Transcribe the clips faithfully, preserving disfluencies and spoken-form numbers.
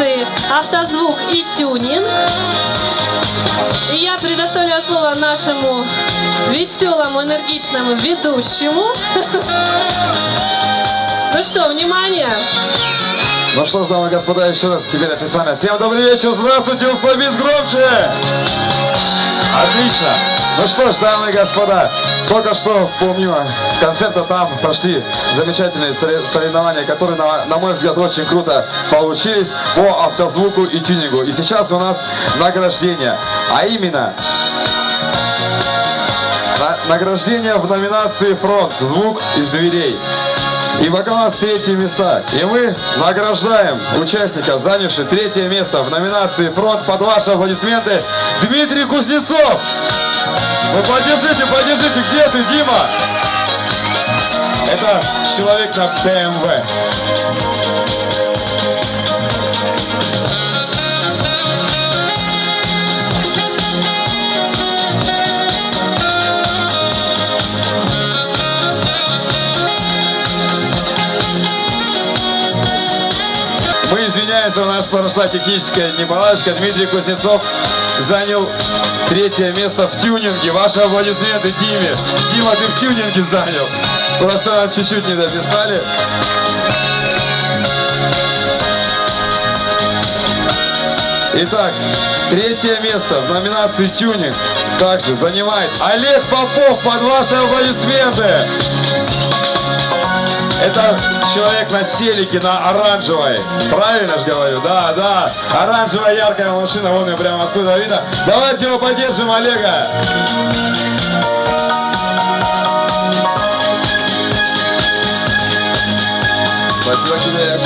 номинации «Автозвук» и «Тюнинг». И я предоставляю слово нашему веселому, энергичному ведущему. Ну что, внимание! Ну что ж, дамы и господа, еще раз теперь официально. Всем добрый вечер, здравствуйте, условись громче! Отлично! Ну что ж, дамы и господа, только что помимо концерта там прошли замечательные соревнования, которые, на, на мой взгляд, очень круто получились по автозвуку и тюнингу. И сейчас у нас награждение, а именно на, награждение в номинации «Фронт. Звук из дверей». И пока у нас третьи места. И мы награждаем участников, занявших третье место в номинации «Фронт». Под ваши аплодисменты Дмитрий Кузнецов. Ну поддержите, поддержите. Где ты, Дима? Это человек на бэ эм вэ. Мы извиняемся, у нас прошла техническая неполадочка. Дмитрий Кузнецов занял третье место в тюнинге. Ваши аплодисменты Диме. Дима, ты в тюнинге занял. Просто нам чуть-чуть не дописали. Итак, третье место в номинации «Тюнинг» также занимает Олег Попов. Под ваши аплодисменты. Это человек на селике, на оранжевой. Правильно же говорю? Да, да. Оранжевая яркая машина, вон ее прямо отсюда видно. Давайте его поддержим, Олега. Спасибо тебе.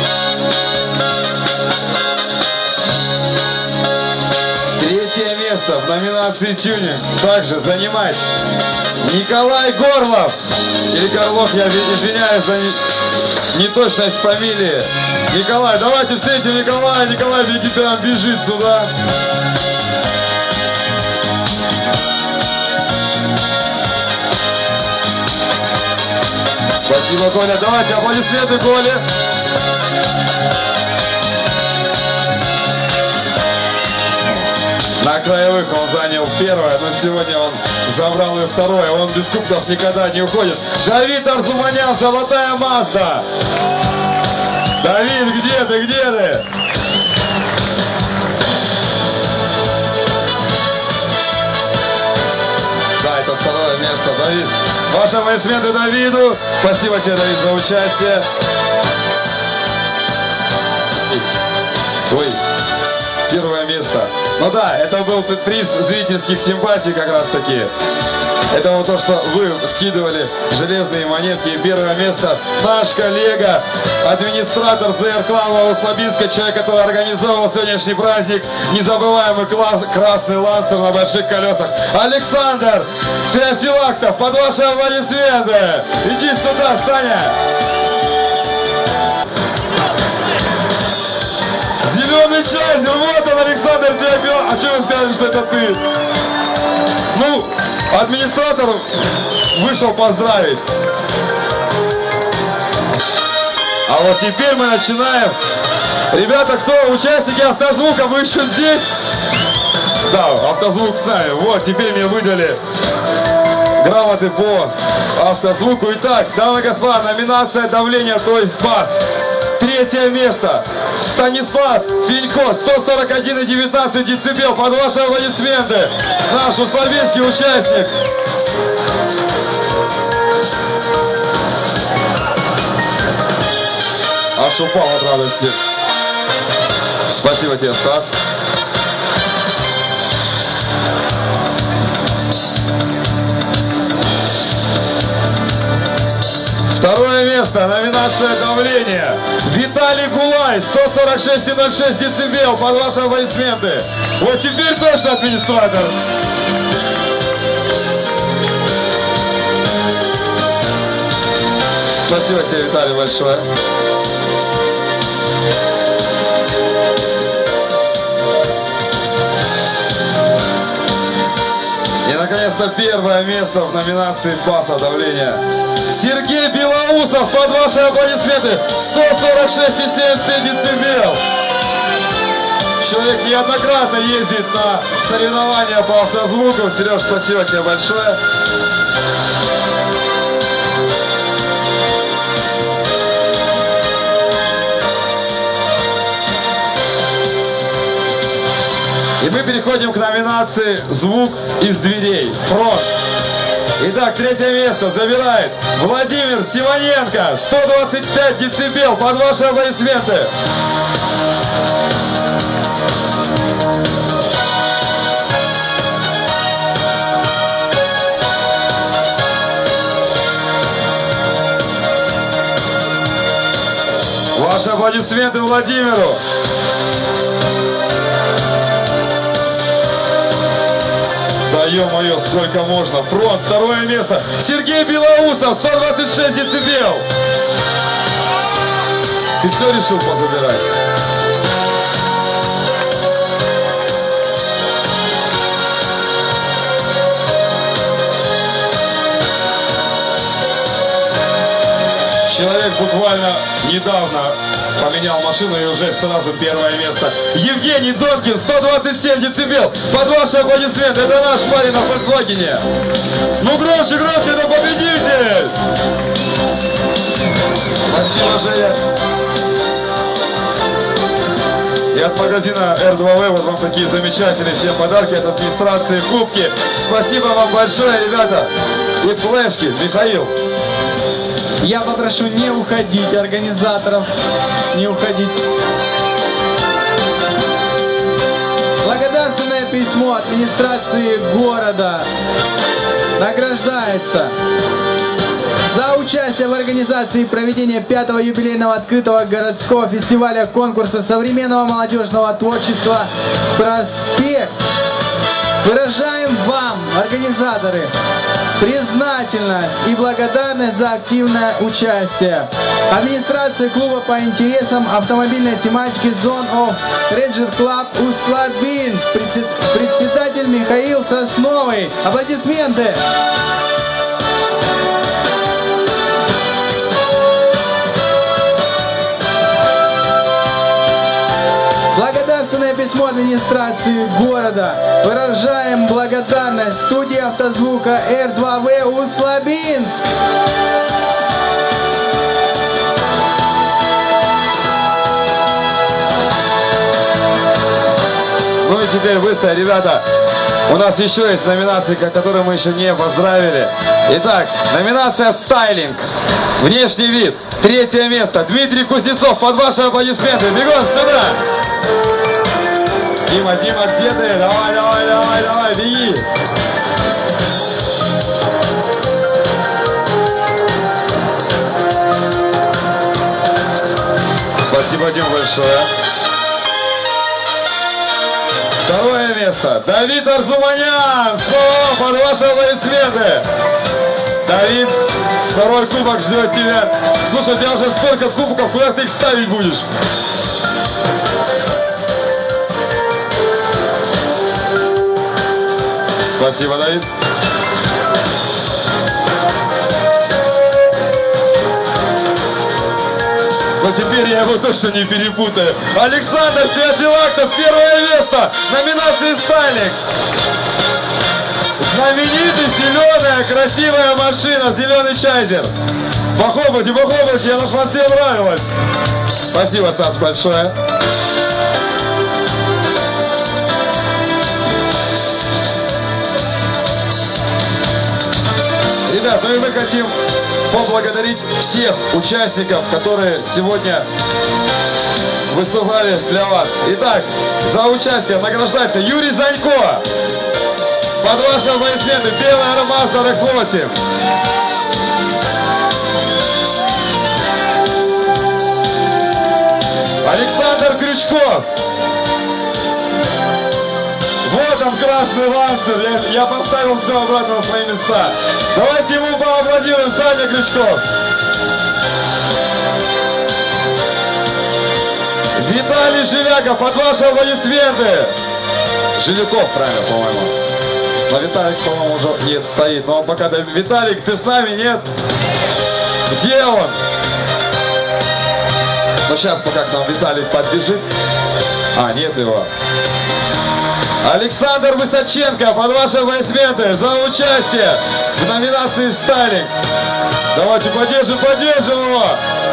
Третье место в номинации «Тюнинг» также занимает Николай Горлов. Или Горлов, я извиняюсь за неточность фамилии. Николай, давайте встретим Николая. Николай прям бежит сюда. Спасибо, Коля. Давайте аплодисменты, Коле. На краевых он занял первое, но сегодня он забрал и второе. Он без кубков никогда не уходит. Давид Арзуманян, золотая Мазда. Давид, где ты, где ты? Да, это второе место, Давид. Ваши аплодисменты Давиду. Спасибо тебе, Давид, за участие. Ой. Первое место. Ну да, это был приз зрительских симпатий как раз таки. Это вот то, что вы скидывали железные монетки. И первое место наш коллега, администратор зэ эр клана Услабинска, человек, который организовал сегодняшний праздник, незабываемый класс, красный лансер на больших колесах. Александр Феофилактов, под ваши аплодисменты. Иди сюда, Саня. Зеленый чайзер, вот он, Александр Феофилактов. А что вы скажете, что это ты? Ну, администратор вышел поздравить. А вот теперь мы начинаем. Ребята, кто участники автозвука, вы еще здесь? Да, автозвук с нами. Вот, теперь мне выдали грамоты по автозвуку. Итак, дамы и господа, номинация давления, то есть бас. Третье место. Станислав Финько, сто сорок один и девятнадцать децибел. Под ваши аплодисменты. Наш условинский участник. Аж упал от радости. Спасибо тебе, Стас. Второе место, номинация давления. Виталий Гулай, сто сорок шесть и ноль шесть децибел. Под ваши аплодисменты. Вот теперь точно администратор. Спасибо тебе, Виталий, большое. И, наконец-то, первое место в номинации баса давления. Сергей Белоусов, под ваши аплодисменты, сто сорок шесть и семьдесят децибел. Человек неоднократно ездит на соревнования по автозвуку. Сереж, спасибо тебе большое. И мы переходим к номинации «Звук из дверей». Фронт. Итак, третье место забирает Владимир Симоненко. сто двадцать пять децибел. Под ваши аплодисменты. Ваши аплодисменты Владимиру. Да ё-моё, сколько можно. Фронт, второе место. Сергей Белоусов, сто двадцать шесть децибел. Ты все решил позабирать? Человек буквально недавно поменял машину и уже сразу первое место. Евгений Донкин, сто двадцать семь децибел. Под ваши аплодисменты. Это наш парень на Volkswagen. Ну громче, громче, это победитель. Спасибо, Женя. И от магазина эр два вэ вот вам такие замечательные все подарки от администрации, кубки. Спасибо вам большое, ребята. И флешки, Михаил. Я попрошу не уходить, организаторов не уходить. Благодарственное письмо администрации города награждается за участие в организации проведения пятого юбилейного открытого городского фестиваля конкурса современного молодежного творчества «Проспект». Выражаем вам, организаторы, признательность и благодарность за активное участие. Администрация клуба по интересам автомобильной тематики Zone of Ranger Club Услабинск. Председатель Михаил Сосновый. Аплодисменты. Благодарственное письмо администрации города. Выражаем благодарность студии автозвука эр два вэ Услабинск. Ну и теперь быстро, ребята. У нас еще есть номинации, которые мы еще не поздравили. Итак, номинация «Стайлинг». Внешний вид. Третье место. Дмитрий Кузнецов. Под ваши аплодисменты. Бегом сюда. Дима, Дима, где ты? Давай, давай, давай, давай, беги. Спасибо, Дим, большое. Второе место. Давид Арзуманян. Снова под ваши аплодисменты. Давид, второй кубок ждет тебя. Слушай, у тебя уже столько кубков, куда ты их ставить будешь? Спасибо, Давид. Но теперь я его точно не перепутаю. Александр Феофилактов, первое место. Номинации «Стайлинг». Знаменитый зеленая красивая машина, зеленый чайзер. Похлопайте, похлопайте, я наш вам всем нравилось. Спасибо, Саш, большое. Ребят, ну и мы хотим поблагодарить всех участников, которые сегодня выступали для вас. Итак, за участие награждается Юрий Занько. Под ваши аплодисменты. Белая Мазда икс восемь. Александр Крючков. Вот он, красный лансер. Я, я поставил все обратно на свои места. Давайте ему поаплодируем. Саня Крючков. Виталий Жиляков. Под ваши аплодисменты. Жиляков, правильно, по-моему. Но Виталик, по-моему, уже нет, стоит. Но он пока... Виталик, ты с нами, нет? Где он? Ну, сейчас пока к нам Виталик подбежит. А, нет его. Александр Высоченко, под ваши аплодисменты за участие в номинации «Стайлинг». Давайте поддержим, поддержим его.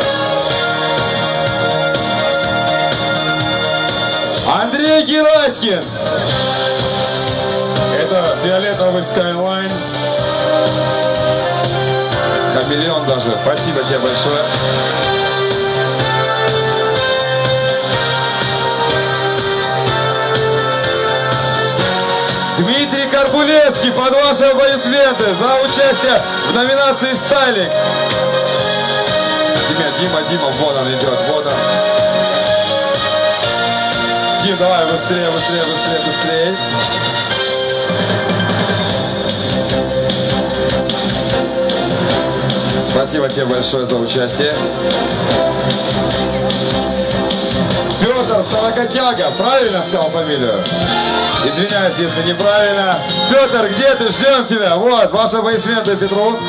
Андрей Гераськин. Это фиолетовый Skyline. Хамелеон даже. Спасибо тебе большое. Дмитрий Карбулецкий, под ваши аплодисменты за участие в номинации «Стайлинг». Дима, Дима, Дима, вот он идет, вот он. Дим, давай быстрее, быстрее, быстрее, быстрее. Спасибо тебе большое за участие. Петр Сорокотяга, правильно сказал фамилию? Извиняюсь, если неправильно. Петр, где ты? Ждем тебя. Вот, ваши аплодисменты Петру.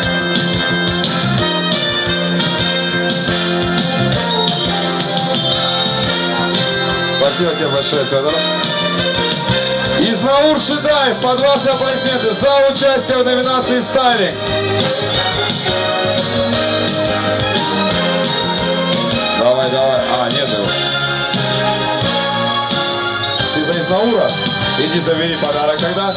Спасибо тебе большое, Петр. Изнаур Шидаев, под ваши аплодисменты за участие в номинации «Стайлинг». Давай, давай. А, нет его. Ты за Изнаура? Иди забери подарок тогда.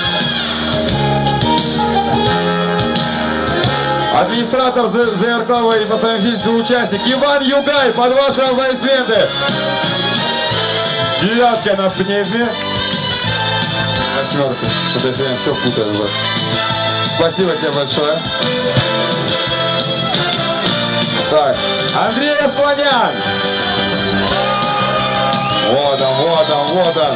Администратор ЗРК и по совместительству участник Иван Югай, под ваши аплодисменты. Девятка на пневме. Восьмерка. Что-то я сегодня все путаю уже. Спасибо тебе большое. Так, Андрей Слонян. Вот он, вот он, вот он.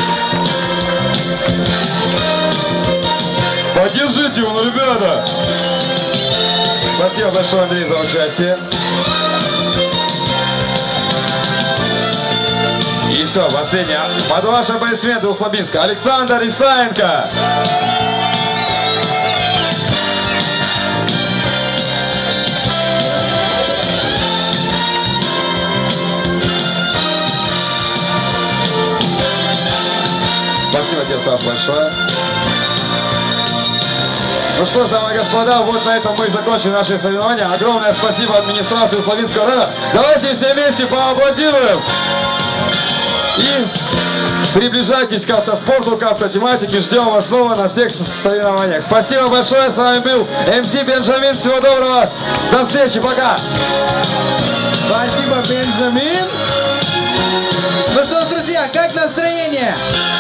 Поддержите его, ну, ребята. Спасибо большое, Андрей, за участие. И все, последнее. Под ваши аплодисменты у Слабинска Александр Исаенко. Спасибо тебе, Саш, большое. Ну что ж, дамы и господа, вот на этом мы закончим наши соревнования. Огромное спасибо администрации Славинского района. Давайте все вместе поаплодируем. И приближайтесь к автоспорту, к автотематике. Ждем вас снова на всех соревнованиях. Спасибо большое. С вами был эм си Бенджамин. Всего доброго. До встречи. Пока. Спасибо, Бенджамин. Ну что ж, друзья, как настроение?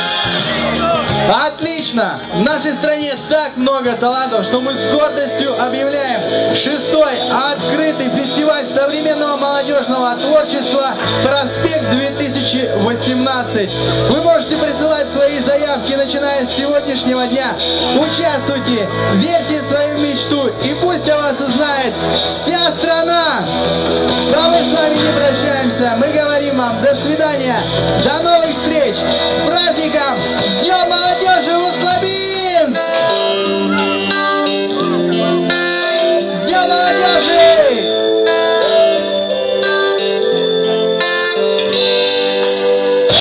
Отлично! В нашей стране так много талантов, что мы с гордостью объявляем шестой открытый фестиваль современного молодежного творчества «Проспект две тысячи восемнадцать». Вы можете присылать свои заявки, начиная с сегодняшнего дня. Участвуйте, верьте в свою мечту, и пусть о вас узнает вся страна! А мы с вами не прощаемся, мы говорим вам до свидания, до новых встреч!